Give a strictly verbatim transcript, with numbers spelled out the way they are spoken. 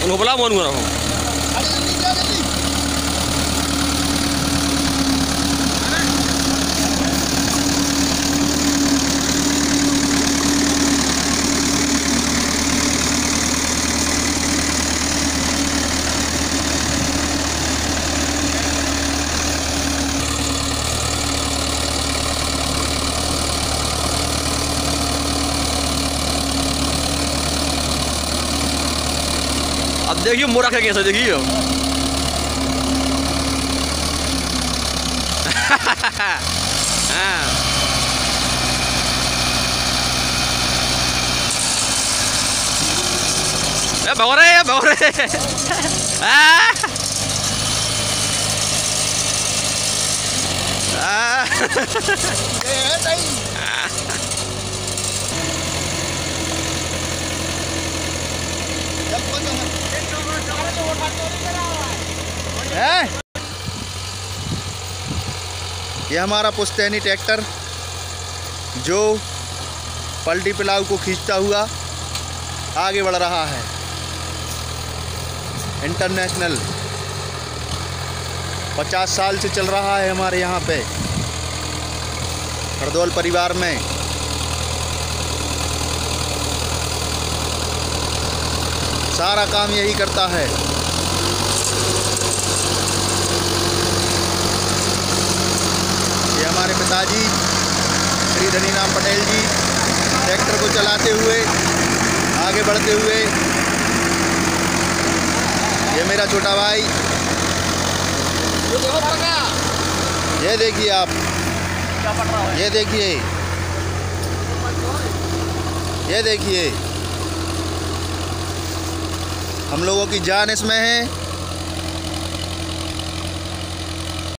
उनको बुला मोनू रहो। अब देखिए मोरा क्या कैसे देखिए। हाँ भगोरे भगोरे है ये हमारा पुश्तैनी ट्रैक्टर जो पलटी पिलाऊ को खींचता हुआ आगे बढ़ रहा है। इंटरनेशनल पचास साल से चल रहा है हमारे यहाँ पे हरदौल परिवार में। सारा काम यही करता है। ये हमारे पिताजी श्री धनीराम पटेल जी ट्रैक्टर को चलाते हुए आगे बढ़ते हुए। ये मेरा छोटा भाई, ये देखिए आप, ये देखिए, ये देखिए हम लोगों की जान इसमें है।